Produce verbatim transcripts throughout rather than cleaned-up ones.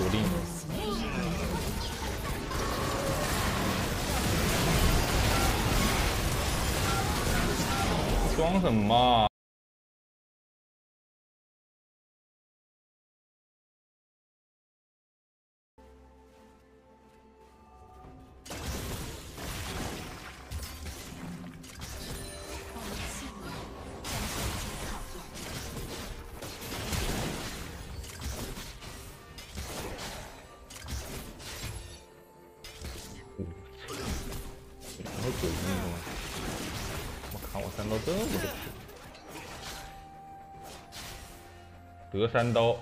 独立。装什么啊？会鬼命吗？我看我三刀这么多，得三刀。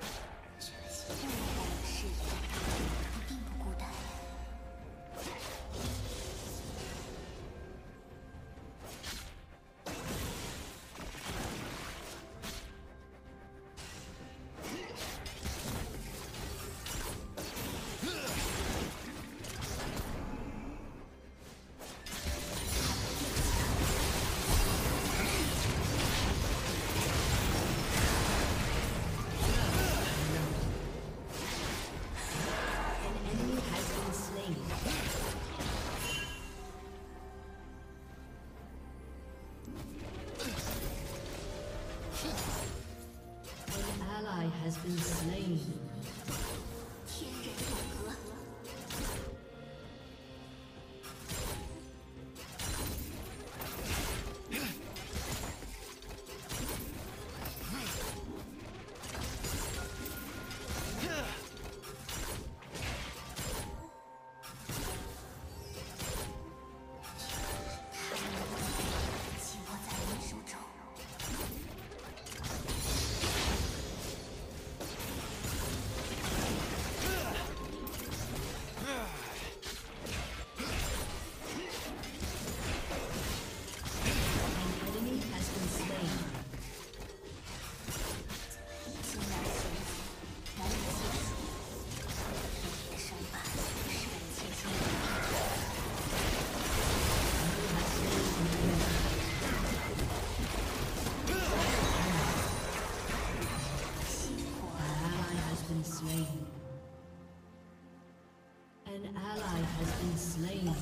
Has been slain. 天人永隔。紧握在你手中。 An ally has been slain.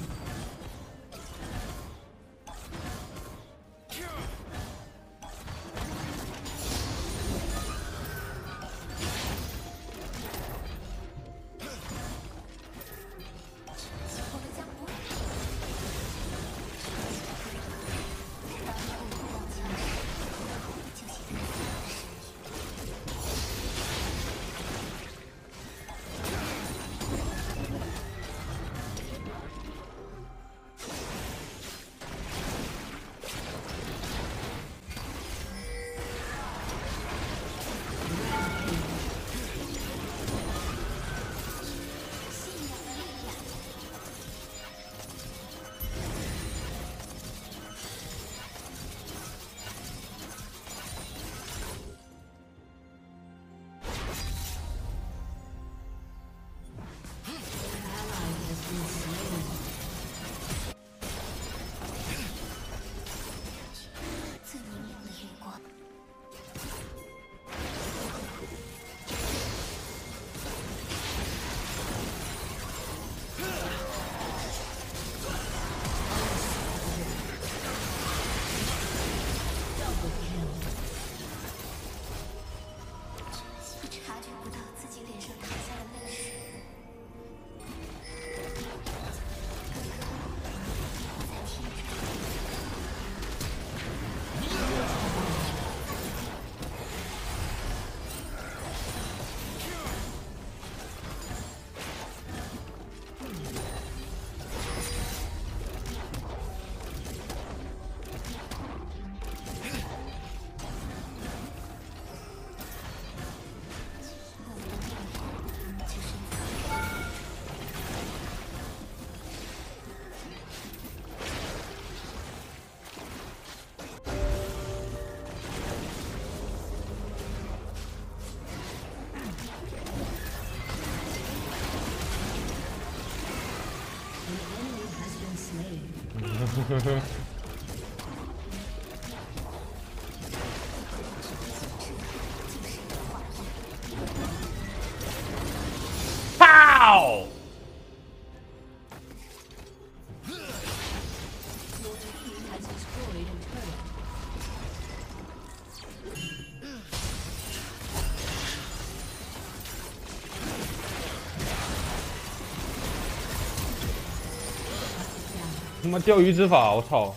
他妈钓鱼执法，我操！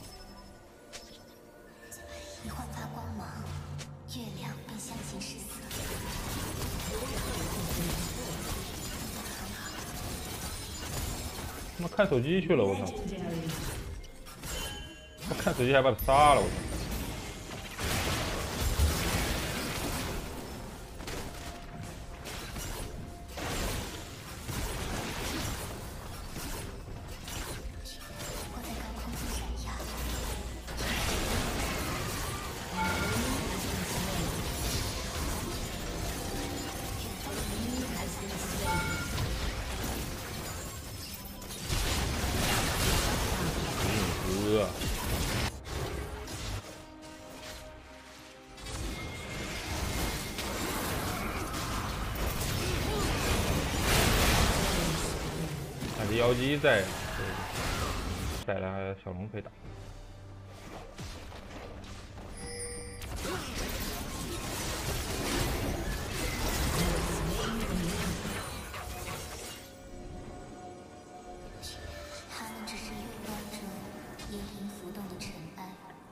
一焕发光芒，月亮便相形失色。 他妈看手机去了，我操！ Legendary. 我看手机还把他杀了，我操！ 我在高空中闪耀。 哥，还是妖姬在，带来小龙可以打。 他们只是月光中隐隐浮动的尘埃。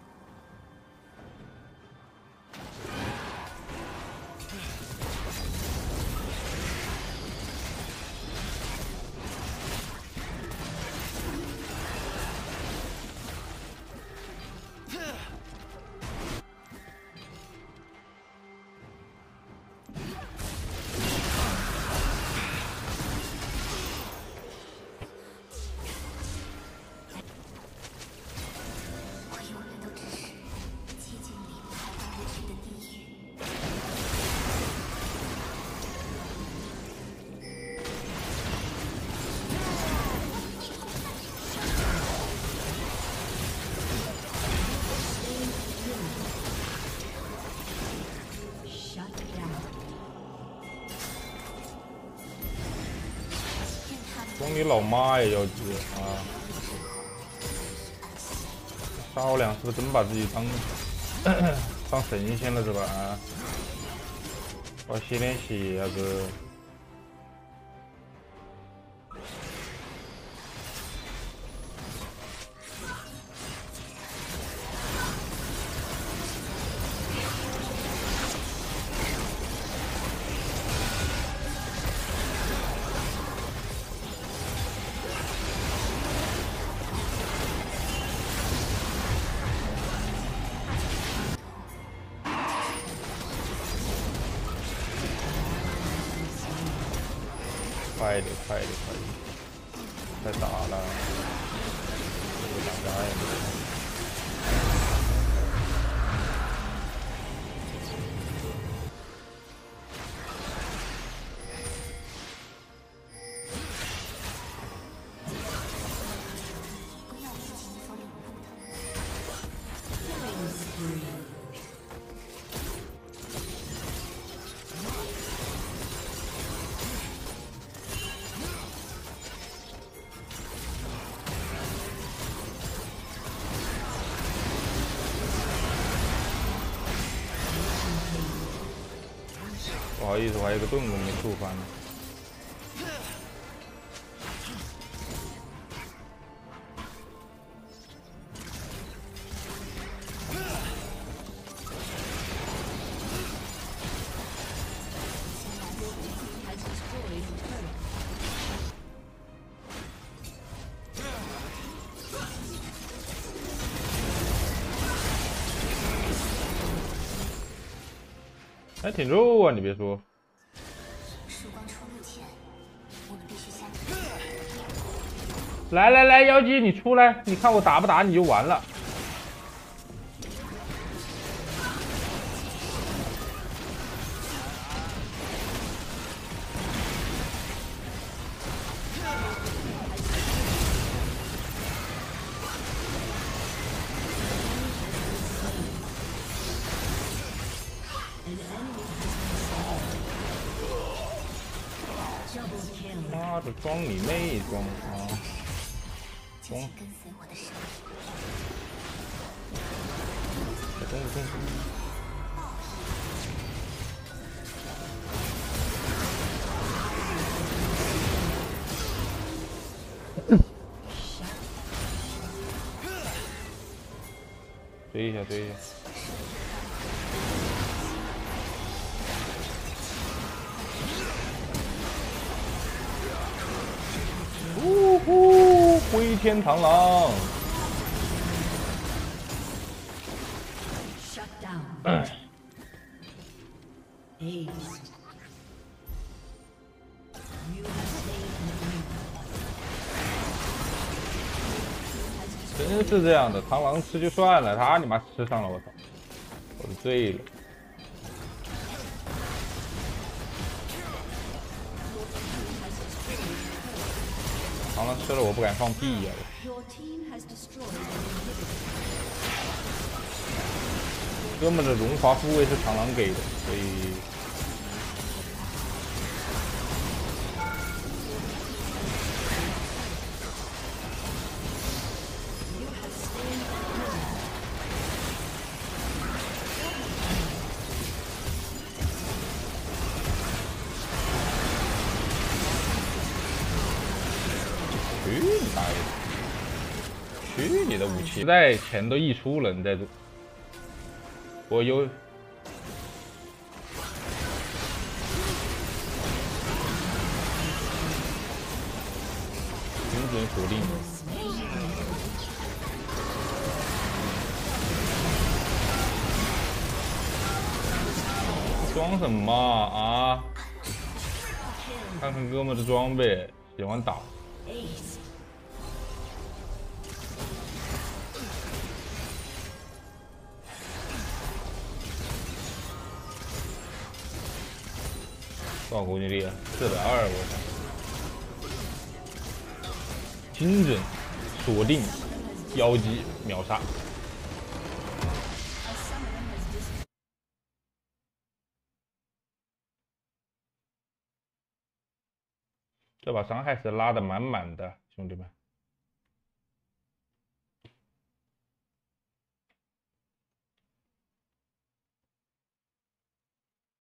我永远都只是寂静里徘徊不去的地狱。 Shut down. 任他们装你老妈呀，妖姬啊！杀我俩是不是真把自己当当神仙了是吧？啊！我吸点血呀哥！快点，快点，快点！太打了，这打家也没有。 不要自己一手领悟的。 Killing spree. 不好意思，我还有个盾我没触发呢。还挺肉啊，你别说。 曙光出路前，我们必须相处。 来来来，妖姬你出来，你看我打不打你就完了。妈的，装你妹装啊！ 继续跟随我的声音。 中中中。 追一下，追一下。呜呼，挥天螳螂！ Shut down. Ace. You have slain an enemy. 真是这样的，螳螂吃就算了，他你妈吃上了，我操！我都醉了。螳螂吃了我不敢放屁呀、啊！ Your team has destroyed an inhibitor. 哥们的荣华富贵是螳螂给的，所以。 去你大爷！去你的武器！在钱都溢出了，你在这，我有。精准锁定。装什么啊？看看哥们的装备，喜欢打。 Ace. 多少攻击力啊？四百二，我操！精准锁定，妖姬秒杀。这把伤害是拉的满满的，兄弟们。